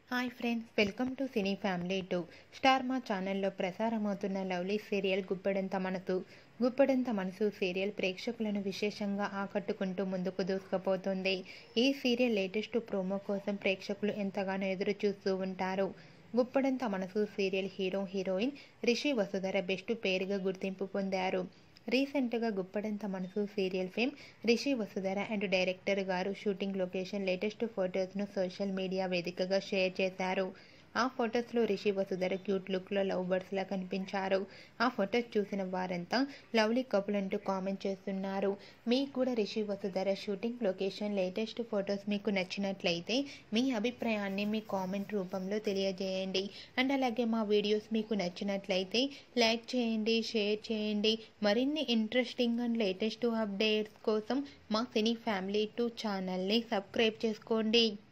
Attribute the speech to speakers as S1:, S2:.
S1: Hi friends, welcome to cine family 2. Star Maa ఛానల్లో ప్రసారమవుతున్న lovely serial Guppedantha Manasu serial ప్రేక్షకులను విశేషంగా ఆకట్టుకుంటూ ముందుకు దూసుకుపోతుంది. ఈ సీరియల్ లేటెస్ట్ ప్రోమో కోసం ప్రేక్షకులు ఎంతగానో ఎదురు చూస్తూ ఉంటారు. Guppedantha Manasu serial heroine Rishi Vasudhara best పేరుగా గుర్తింపు పొందారు. రీసెంట్గా Guppedantha Manasu serial fame Rishi Vasudhara and director గారు షూటింగ్ లొకేషన్ లేటెస్ట్ ఫొటోస్ను సోషల్ మీడియా వేదికగా షేర్ చేశారు. ఆ ఫొటోస్లో రిషి వసుధర క్యూట్ లుక్లో లవ్ బర్డ్స్లా కనిపించారు. ఆ ఫొటోస్ చూసిన వారంతా లవ్లీ కపుల్ అంటూ కామెంట్ చేస్తున్నారు. మీకు కూడా Rishi Vasudhara shooting location latest photos మీకు నచ్చినట్లయితే మీ అభిప్రాయాన్ని మీ కామెంట్ రూపంలో తెలియజేయండి. అండ్ అలాగే మా వీడియోస్ మీకు నచ్చినట్లయితే లైక్ చేయండి, షేర్ చేయండి. మరిన్ని ఇంట్రెస్టింగ్ అండ్ లేటెస్ట్ అప్డేట్స్ కోసం మా సినీ ఫ్యామిలీ 2 ఛానల్ని సబ్స్క్రైబ్ చేసుకోండి.